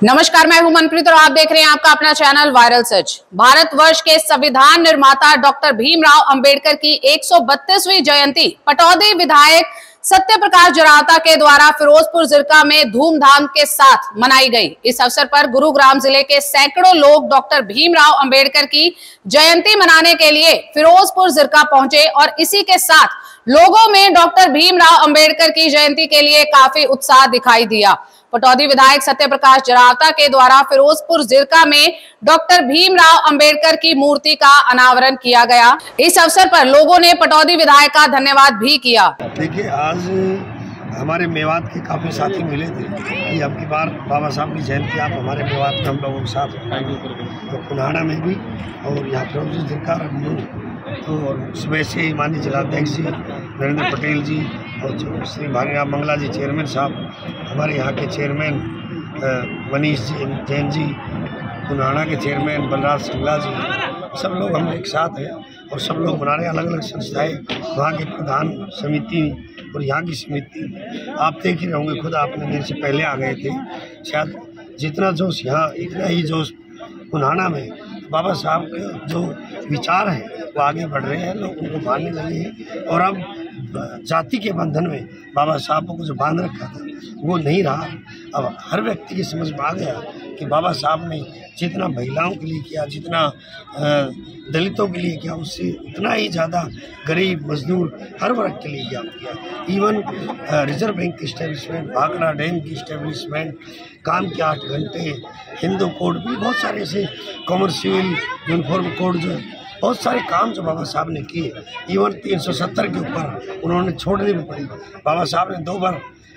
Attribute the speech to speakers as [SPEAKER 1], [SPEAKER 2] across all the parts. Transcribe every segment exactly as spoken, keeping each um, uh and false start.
[SPEAKER 1] नमस्कार, मैं हूं मनप्रीत और आप देख रहे हैं आपका अपना चैनल वायरल सच। भारतवर्ष के संविधान निर्माता डॉक्टर भीमराव अंबेडकर की एक सौ बत्तीसवीं जयंती पटौदी विधायक सत्य प्रकाश जरावता के द्वारा फिरोजपुर जिरका में धूमधाम के साथ मनाई गई। इस अवसर पर गुरुग्राम जिले के सैकड़ों लोग डॉक्टर भीमराव अंबेडकर की जयंती मनाने के लिए फिरोजपुर जिरका पहुंचे और इसी के साथ लोगों में डॉक्टर भीमराव अंबेडकर की जयंती के लिए काफी उत्साह दिखाई दिया। पटौदी विधायक सत्य प्रकाश जरावता के द्वारा फिरोजपुर जिरका में डॉक्टर भीमराव अंबेडकर की मूर्ति का अनावरण किया गया। इस अवसर पर लोगों ने पटौदी विधायक का धन्यवाद भी किया।
[SPEAKER 2] देखिए, आज हमारे मेवात के काफी साथी मिले थे कि अब की बार बाबा साहब की जयंती आप हमारे मेवात में हम लोगों के साथ तो कुन्हाड़ा में भी और यहाँ फिरोजपुर जिरका तो सुबह से माननीय जिलाध्यक्ष जी नरेंद्र पटेल जी और श्री भागीराम मंगला जी चेयरमैन साहब, हमारे यहाँ के चेयरमैन मनीष जी जैन जी, कुन्हाड़ा के चेयरमैन बलराज सिंगला जी, सब लोग हम एक साथ हैं और सब लोग बना रहे। अलग अलग संस्थाएं, वहाँ के प्रधान समिति और यहाँ की समिति, आप देख ही रहोगे, खुद आपने मेरे से पहले आ गए थे। शायद जितना जोश यहाँ इतना ही जोश कुन्हाड़ा में बाबा साहब के जो विचार हैं वो आगे बढ़ रहे हैं, लोग उनको मानने लगे हैं और अब जाति के बंधन में बाबा साहब को जो बांध रखा था वो नहीं रहा। अब हर व्यक्ति की समझ में आ गया कि बाबा साहब ने जितना महिलाओं के लिए किया, जितना दलितों के लिए किया, उससे उतना ही ज़्यादा गरीब मजदूर हर वर्ग के लिए क्या किया। इवन रिजर्व बैंक की इस्टेब्लिशमेंट, भाखड़ा डैम की इस्टेब्लिशमेंट, काम के आठ घंटे, हिंदू कोड भी, बहुत सारे ऐसे कॉमर्शियल यूनिफॉर्म कोड जो है, बहुत सारे काम जो बाबा साहब ने किए। इवन तीन सौ सत्तर के ऊपर उन्होंने छोड़नी भी पड़ी। बाबा साहब ने दो बार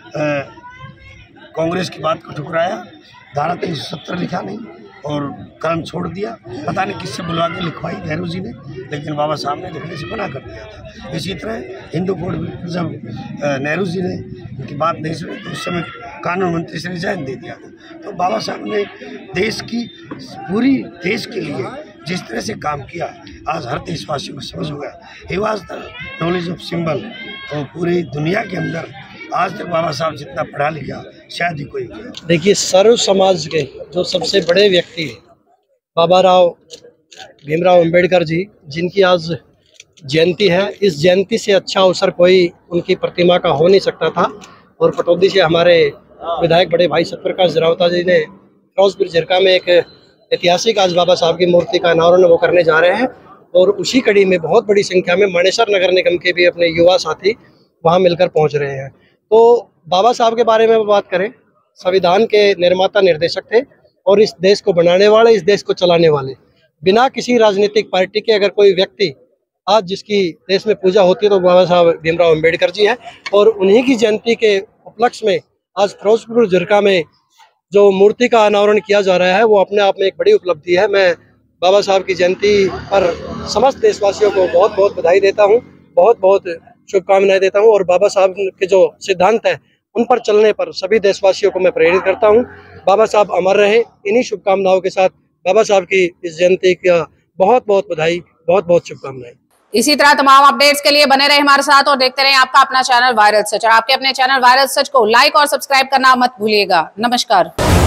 [SPEAKER 2] कांग्रेस की बात को ठुकराया, धारा तीन सौ सत्तर लिखा नहीं और कलम छोड़ दिया। पता नहीं किससे बुलवा के लिखवाई नेहरू जी ने, लेकिन बाबा साहब ने लिखने से मना कर दिया था। इसी तरह हिंदू कोड भी जब नेहरू जी ने उनकी बात नहीं सुनी तो उस समय कानून मंत्री से रिजाइन दे दिया था। तो बाबा साहब ने देश की पूरी देश के लिए जिस तरह से काम किया, आज हर देशवासियों को समझ हो गया। He was the knowledge of symbol. तो पूरी दुनिया के अंदर आज तक बाबा साहब जितना पढ़ा लिखा शायद ही कोई किया।
[SPEAKER 3] देखिए, सर्व समाज के जो सबसे बड़े व्यक्ति बाबा राव भीमराव अंबेडकर जी, जिनकी आज जयंती है, इस जयंती से अच्छा अवसर कोई उनकी प्रतिमा का हो नहीं सकता था। और पटौदी से हमारे विधायक बड़े भाई सत्य प्रकाश जरावता जी ने फिरोजपुर जिरका में एक ऐतिहासिक आज बाबा साहब की मूर्ति का अनावरण वो करने जा रहे हैं और उसी कड़ी में बहुत बड़ी संख्या में मानेसर नगर निगम के भी अपने युवा साथी वहां मिलकर पहुंच रहे हैं। तो बाबा साहब के बारे में बात करें, संविधान के निर्माता निर्देशक थे और इस देश को बनाने वाले, इस देश को चलाने वाले। बिना किसी राजनीतिक पार्टी के अगर कोई व्यक्ति आज जिसकी देश में पूजा होती है तो बाबा साहब भीमराव अंबेडकर जी हैं। और उन्हीं की जयंती के उपलक्ष्य में आज फिरोजपुर जिरका में जो मूर्ति का अनावरण किया जा रहा है वो अपने आप में एक बड़ी उपलब्धि है। मैं बाबा साहब की जयंती पर समस्त देशवासियों को बहुत बहुत बधाई देता हूं, बहुत बहुत शुभकामनाएं देता हूं और बाबा साहब के जो सिद्धांत है उन पर चलने पर सभी देशवासियों को मैं प्रेरित करता हूं। बाबा साहब अमर रहे। इन्हीं शुभकामनाओं के साथ बाबा साहब की इस जयंती का बहुत बहुत बधाई, बहुत बहुत शुभकामनाएं।
[SPEAKER 1] इसी तरह तमाम अपडेट्स के लिए बने रहे हमारे साथ और देखते रहें आपका अपना चैनल वायरल सच। और आपके अपने चैनल वायरल सच को लाइक और सब्सक्राइब करना मत भूलिएगा। नमस्कार।